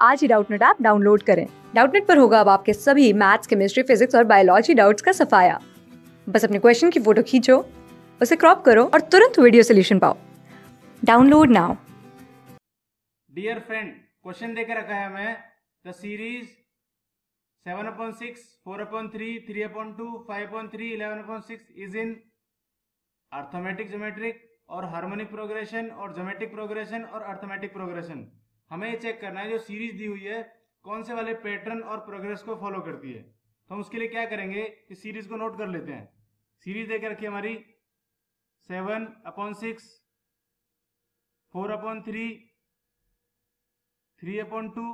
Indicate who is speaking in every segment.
Speaker 1: आज ही Doubtnut app download करें। डाउटनेट पर होगा अब आपके सभी मैथ्स, केमिस्ट्री, फिजिक्स और बायोलॉजी डाउट्स का सफाया। बस अपने क्वेश्चन की फोटो खींचो, उसे क्रॉप करो और तुरंत वीडियो सोल्यूशन पाओ। Download now.
Speaker 2: Dear friend, question देकर रखा है हमें the series 7/6, 4/3, 3/2, 5/3, 11/6 is in arithmetic, geometric और हार्मोनिक प्रोग्रेशन और ज्योमेट्रिक प्रोग्रेशन और अर्थमेटिक प्रोग्रेशन। हमें ये चेक करना है जो सीरीज दी हुई है कौन से वाले पैटर्न और प्रोग्रेस को फॉलो करती है। तो हम उसके लिए क्या करेंगे कि सीरीज को नोट कर लेते हैं। सीरीज देकर रखी है हमारी 7/6, 4/3, 3/2,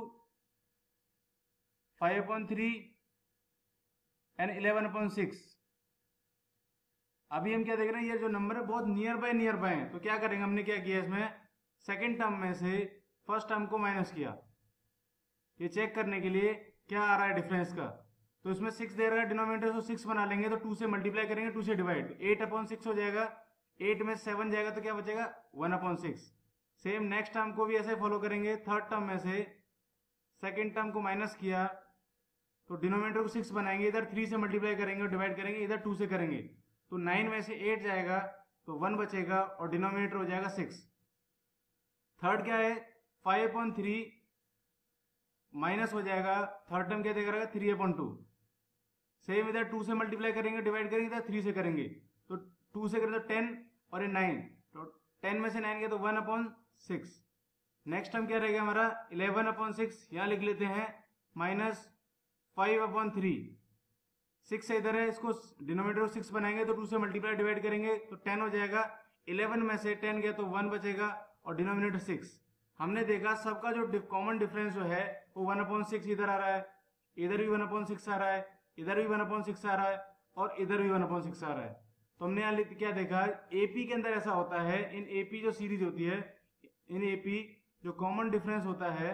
Speaker 2: 5/3 एंड 11/6। अभी हम क्या देख रहे हैं, ये जो नंबर है बहुत नियर बाय है। तो क्या करेंगे, हमने क्या किया इसमें सेकंड टर्म में से फर्स्ट टर्म को माइनस किया, ये चेक करने के लिए क्या आ रहा है डिफरेंस का। तो इसमें 6 दे रहा है, डिनोमिनेटर को 6 बना लेंगे, तो 2 से मल्टीप्लाई करेंगे, 2 से डिवाइड, 8/6 हो जाएगा। 8 में 7 जाएगा तो क्या बचेगा 1/6। सेम नेक्स्ट टर्म को भी ऐसे फॉलो करेंगे। थर्ड टर्म में से सेकेंड टर्म को माइनस किया तो डिनोमिनेटर को 6 बनाएंगे, इधर 3 से मल्टीप्लाई करेंगे और डिवाइड करेंगे, इधर 2 से करेंगे, तो 9 में से 8 जाएगा तो 1 बचेगा और डिनोमिनेटर हो जाएगा 6। थर्ड क्या है 5/3 माइनस हो जाएगा, थर्ड टर्म क्या देगा 3/2। सेम इधर 2 से मल्टीप्लाई करेंगे, डिवाइड करेंगे, इधर 3 से करेंगे, तो 2 से करें तो 10 और ये 9, तो 10 में से 9 गया तो 1/6। नेक्स्ट टर्म क्या रहेगा हमारा 11/6, यहाँ लिख लेते हैं माइनस 5/3। 6 से इधर है, इसको डिनोमिनेटर को 6 बनाएंगे तो 2 से मल्टीप्लाई डिवाइड करेंगे तो 10 हो जाएगा। 11 में से 10 गया तो 1 बचेगा और डिनोमिनेटर 6। हमने देखा सबका जो कॉमन डिफरेंस जो है वो 1/6 इधर आ रहा है, इधर भी 1/6 आ रहा है, इधर भी 1/6 आ रहा है और इधर भी 1/6 आ रहा है। तो हमने यहाँ क्या देखा, एपी के अंदर ऐसा होता है, इन एपी जो सीरीज होती है, इन एपी जो कॉमन डिफरेंस होता है,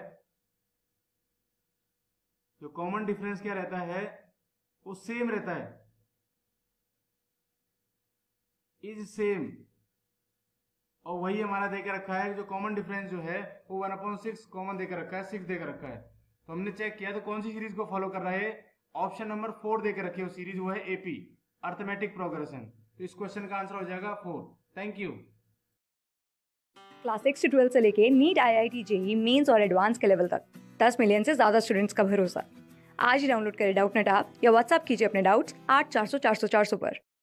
Speaker 2: जो कॉमन डिफरेंस क्या रहता है वो सेम रहता है, इज सेम। और वही हमारा देकर रखा है, जो कॉमन डिफरेंस जो है वो 1/6 कॉमन देकर रखा है, 6 देकर रखा है। तो हमने चेक किया तो कौन सी सीरीज को फॉलो कर रहा है, ऑप्शन नंबर 4 देकर रखी है वो सीरीज, वो है एपी, अर्थमेटिक प्रोग्रेशन। तो इस क्वेश्चन का आंसर हो जाएगा 4। Thank you.
Speaker 1: क्लास 6 से 12 से लेके नीट, IIT, JEE मेंस और एडवांस के लेवल तक 10 मिलियन से ज्यादा स्टूडेंट्स का भरोसा। आज ही डाउनलोड करें डाउटनेट ऐप या व्हाट्सएप कीजिए अपने डाउट्स 8400 400 400 पर।